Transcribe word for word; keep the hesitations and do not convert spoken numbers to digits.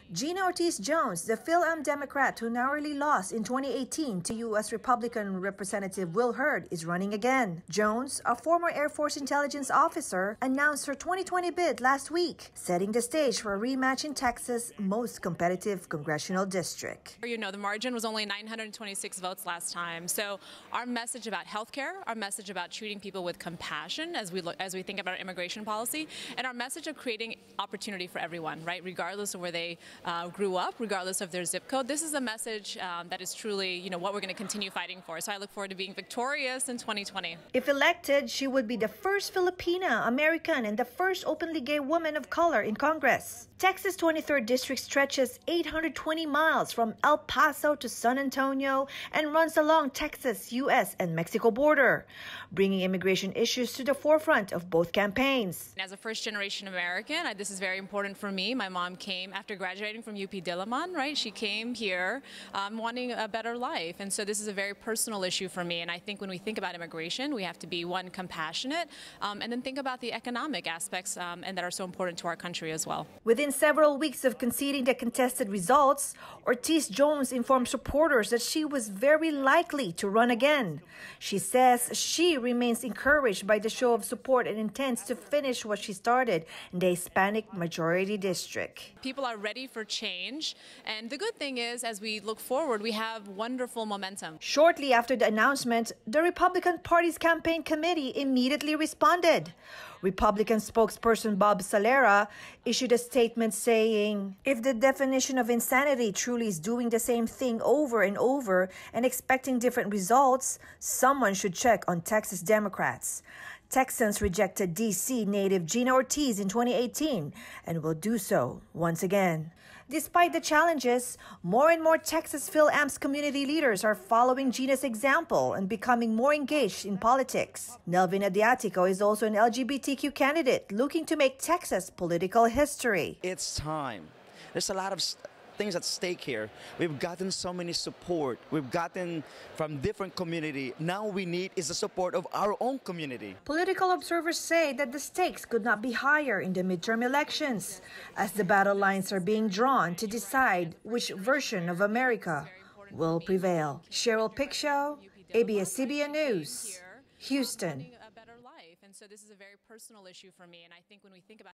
Gina Ortiz Jones, the Fil-Am Democrat who narrowly lost in twenty eighteen to U S Republican Representative Will Hurd, is running again. Jones, a former Air Force intelligence officer, announced her twenty twenty bid last week, setting the stage for a rematch in Texas' most competitive congressional district. You know, the margin was only nine hundred twenty-six votes last time. So our message about healthcare, our message about treating people with compassion as we look, as we think about our immigration policy, and our message of creating opportunity for everyone, right, regardless of where they Uh, grew up, regardless of their zip code. This is a message um, that is truly, you know, what we're going to continue fighting for. So I look forward to being victorious in twenty twenty. If elected, she would be the first Filipina American and the first openly gay woman of color in Congress. Texas' twenty-third district stretches eight hundred twenty miles from El Paso to San Antonio and runs along Texas, U S, and Mexico border, bringing immigration issues to the forefront of both campaigns. As a first-generation American, I, this is very important for me. My mom came after graduating from U P Diliman, right? She came here um, wanting a better life. And so this is a very personal issue for me. And I think when we think about immigration, we have to be, one, compassionate, um, and then think about the economic aspects um, and that are so important to our country as well. Within several weeks of conceding the contested results, Ortiz Jones informed supporters that she was very likely to run again. She says she remains encouraged by the show of support and intends to finish what she started in the Hispanic majority district. People are ready for change, and the good thing is, as we look forward, we have wonderful momentum. Shortly after the announcement, the Republican Party's campaign committee immediately responded. Republican spokesperson Bob Salera issued a statement saying, "If the definition of insanity truly is doing the same thing over and over and expecting different results, someone should check on Texas Democrats. Texans rejected D C native Gina Ortiz in twenty eighteen and will do so once again." Despite the challenges, more and more Texas Fil-Am's community leaders are following Gina's example and becoming more engaged in politics. Nelvin Adiatico is also an L G B T Q candidate looking to make Texas political history. It's time. There's a lot of things at stake here. We've gotten so many support. We've gotten from different community. Now we need is the support of our own community. Political observers say that the stakes could not be higher in the midterm elections, as the battle lines are being drawn to decide which version of America will prevail. Cheryl Picshow, A B S C B N News, Houston. And so this is a very personal issue for me, and I think when we think about